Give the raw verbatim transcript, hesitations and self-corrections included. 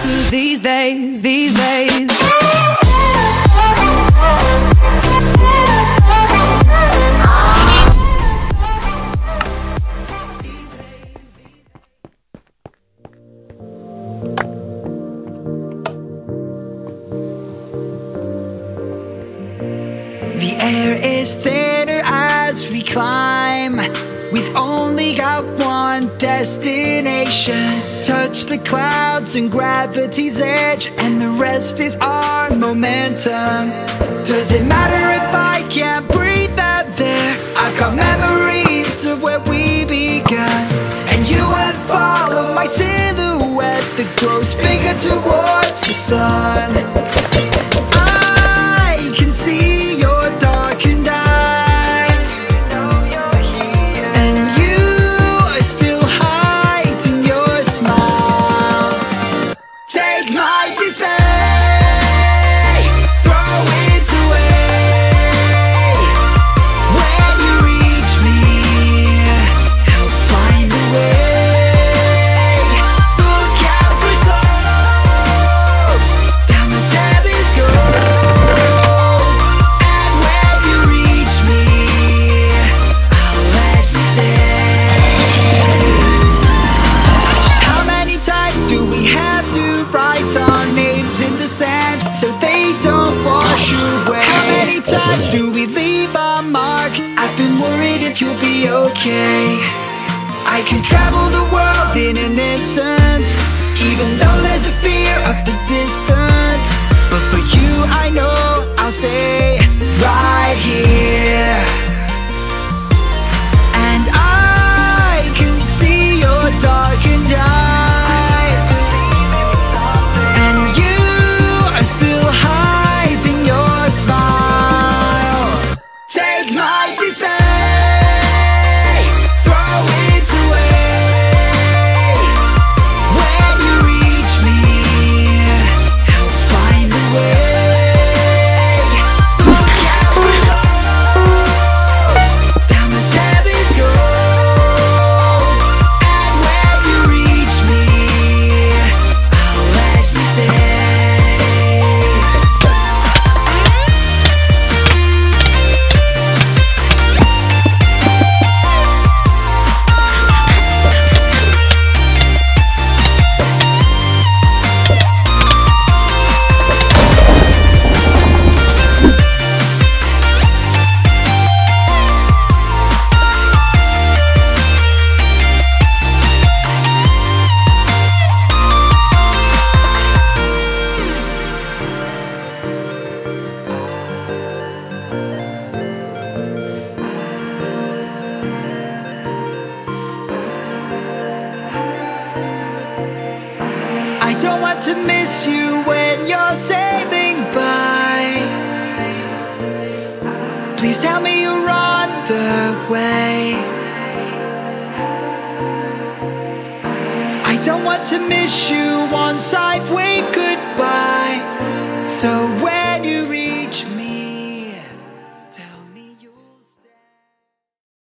These days, these days. The air is thinner as we climb. We've only got one destination. Touch the clouds and gravity's edge, and the rest is our momentum. Does it matter if I can't breathe out there? I've got memories of where we began, and you would follow my silhouette that grows bigger towards the sun. I can see your darkened eyes, and you are still hiding your smile. Take my dismay, throw it away. When you reach me, help find a way. Look out for slopes, down the telescope. And when you reach me, I'll let you stay. How many times do we have to write our names in the sand so they don't wash away? How many times do we leave our mark? I've been worried if you'll be okay. I can travel the world in an instant, even though there's a fear of the distance. But for you I know I'll stay right here. And I can see your darkened eyes, and you are still hiding your smile. Take my dismay, throw it away. When you reach me, help find a way. Look out for slopes, down the telescope. And when you reach me, I'll let you stay. I don't want to miss you when you're sailing by. Please tell me you're on the way. I don't want to miss you once I've waved goodbye. So when you reach